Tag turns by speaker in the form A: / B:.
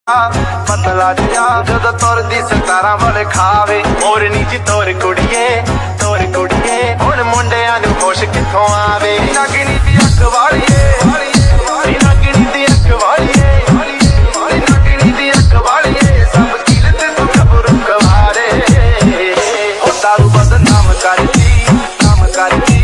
A: पतला जिया जदों तुरदी 17 वाले खावे मोरनी च तोर कुड़िए हुण मुंडियां नूं होश कित्थों आवे नगनी दी अख वालीए नगनी दी अख वालीए नगनी दी अख वालीए सब किल ते तू गबरू कवारे ओ दारू बदनाम करदी